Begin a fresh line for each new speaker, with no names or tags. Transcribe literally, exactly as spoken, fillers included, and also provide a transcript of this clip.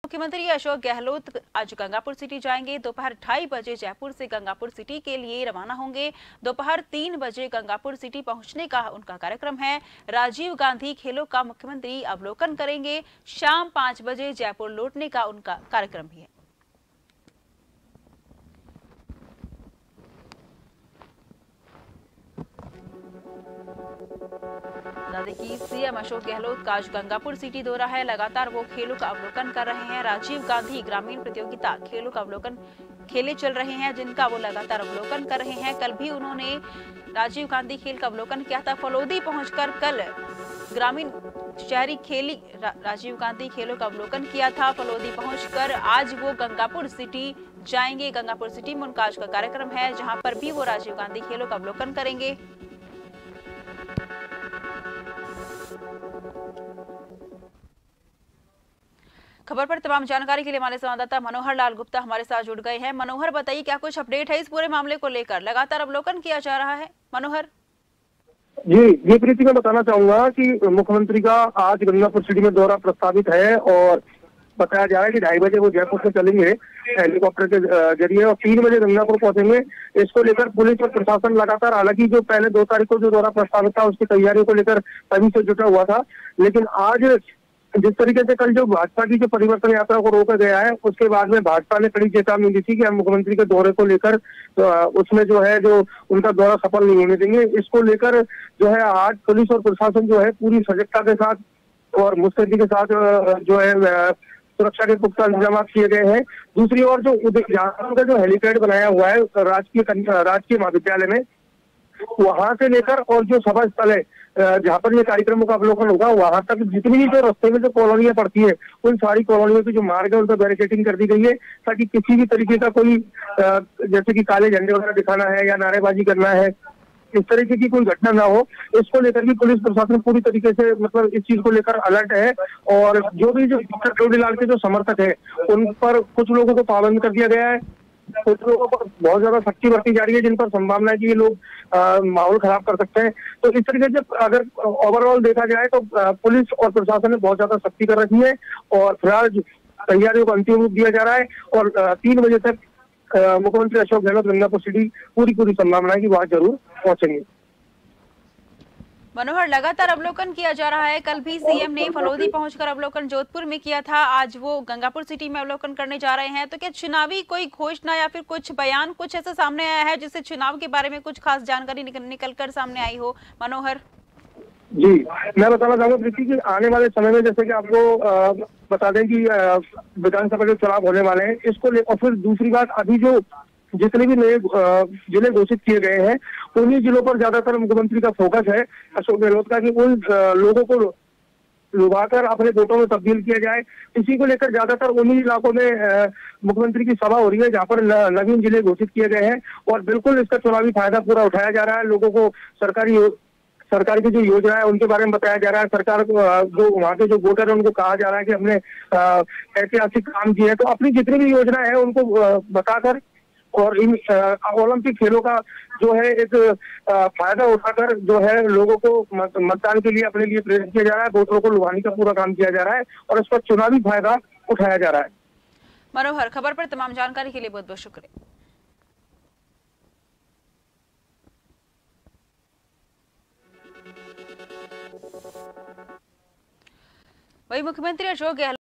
मुख्यमंत्री अशोक गहलोत आज गंगापुर सिटी जाएंगे। दोपहर ढाई बजे जयपुर से गंगापुर सिटी के लिए रवाना होंगे। दोपहर तीन बजे गंगापुर सिटी पहुंचने का उनका कार्यक्रम है। राजीव गांधी खेलों का मुख्यमंत्री अवलोकन करेंगे। शाम पांच बजे जयपुर लौटने का उनका कार्यक्रम भी है। बता दें कि सीएम अशोक गहलोत का आज गंगापुर सिटी दौरा है। लगातार वो खेलों का अवलोकन कर रहे हैं। राजीव गांधी ग्रामीण प्रतियोगिता खेलों का अवलोकन खेले चल रहे हैं, जिनका वो लगातार अवलोकन कर रहे हैं। कल भी उन्होंने राजीव गांधी खेल का अवलोकन किया था। फलोदी पहुंचकर कल ग्रामीण शहरी खेली रा, राजीव गांधी खेलों का अवलोकन किया था। फलोदी पहुंचकर आज वो गंगापुर सिटी जाएंगे। गंगापुर सिटी में उनका आज का कार्यक्रम है, जहां पर भी वो राजीव गांधी खेलों का अवलोकन करेंगे। खबर पर तमाम जानकारी के लिए हमारे संवाददाता मनोहर लाल गुप्ता हमारे साथ जुड़ गए हैं। मनोहर, बताइए क्या कुछ अपडेट है इस पूरे मामले को लेकर? लगातार अवलोकन किया जा रहा है। मनोहर
जी ये प्रीति मैं बताना चाहूंगा कि मुख्यमंत्री का आज गंगापुर सिटी में दौरा प्रस्तावित है और बताया जा रहा है कि ढाई बजे वो जयपुर से चलेंगे हेलीकॉप्टर के जरिए और तीन बजे गंगापुर पहुंचेंगे। इसको लेकर पुलिस और प्रशासन लगातार, हालांकि जो पहले दो तारीख को जो दौरा प्रस्तावित था उसकी तैयारियों को लेकर तभी से जुटा हुआ था, लेकिन आज जिस तरीके से कल जो भाजपा की जो परिवर्तन यात्रा को रोका गया है उसके बाद में भाजपा ने कड़ी चेतावनी दी थी कि हम मुख्यमंत्री के दौरे को लेकर तो उसमें जो है जो उनका दौरा सफल नहीं होने देंगे। इसको लेकर जो है आज पुलिस और प्रशासन जो है पूरी सजगता के साथ और मुस्तैदी के साथ जो है सुरक्षा के पुख्ता इंतजाम किए गए हैं। दूसरी ओर जो जहां का जो हेलीपैड बनाया हुआ है राजकीय राजकीय महाविद्यालय में, वहां से लेकर और जो सभा स्थल है जहाँ पर ये कार्यक्रमों का अवलोकन होगा वहां तक जितनी भी जो रास्ते में जो कॉलोनियां पड़ती है उन सारी कॉलोनियों की जो मार्ग है उन पर बैरिकेडिंग कर दी गई है, ताकि किसी भी तरीके का कोई जैसे कि काले झंडे वगैरह दिखाना है या नारेबाजी करना है, इस तरीके की कोई घटना ना हो। इसको लेकर भी पुलिस प्रशासन पूरी तरीके से मतलब इस चीज को लेकर अलर्ट है और जो भी जो डॉक्टर केवड़ीलाल के जो समर्थक है उन पर कुछ लोगों को पाबंद कर दिया गया है। कुछ लोगों पर बहुत ज्यादा सख्ती बरती जा रही है जिन पर संभावना है कि ये लोग माहौल खराब कर सकते हैं। तो इस तरीके से अगर ओवरऑल देखा जाए तो आ, पुलिस और प्रशासन ने बहुत ज्यादा सख्ती कर रखी है और फिलहाल तैयारियों को अंतिम रूप दिया जा रहा है और आ, तीन बजे तक मुख्यमंत्री अशोक गहलोत गंगापुर सिटी पूरी पूरी संभावना है कि वहां जरूर पहुंचेंगे।
मनोहर, लगातार अवलोकन किया जा रहा है। कल भी सीएम ने फलोदी पहुंचकर अवलोकन जोधपुर में किया था। आज वो गंगापुर सिटी में अवलोकन करने जा रहे हैं। तो क्या चुनावी कोई घोषणा या फिर कुछ बयान कुछ ऐसा सामने आया है जिससे चुनाव के बारे में कुछ खास जानकारी निकल, निकल कर सामने आई हो? मनोहर
जी मैं बताना चाहूंगा प्रीति कि आने वाले समय में जैसे कि आपको आ, बता दें कि विधानसभा के चुनाव होने वाले हैं, इसको ले और फिर दूसरी बात अभी जो जितने भी नए जिले घोषित किए गए हैं उन्हीं जिलों पर ज्यादातर मुख्यमंत्री का फोकस है अशोक गहलोत का कि उन लोगों को लुभाकर अपने वोटों में तब्दील किया जाए। इसी को लेकर ज्यादातर उन्हीं इलाकों में मुख्यमंत्री की सभा हो रही है जहां पर नवीन जिले घोषित किए गए हैं और बिल्कुल इसका चुनावी फायदा पूरा उठाया जा रहा है। लोगों को सरकारी सरकार की जो योजना है उनके बारे में बताया जा रहा है। सरकार को जो वहाँ के जो वोटर है उनको कहा जा रहा है कि हमने ऐतिहासिक काम किए हैं, तो अपनी जितनी भी योजना है उनको बताकर और इन ओलंपिक खेलों का जो है एक फायदा उठाकर जो है लोगों को मतदान के लिए अपने लिए प्रेरित किया जा रहा है। वोटरों को लुभाने का पूरा काम किया जा रहा है और इसका चुनावी फायदा उठाया जा रहा है।
मनोहर, खबर पर तमाम जानकारी के लिए बहुत बहुत शुक्रिया। वही मुख्यमंत्री अशोक गहलोत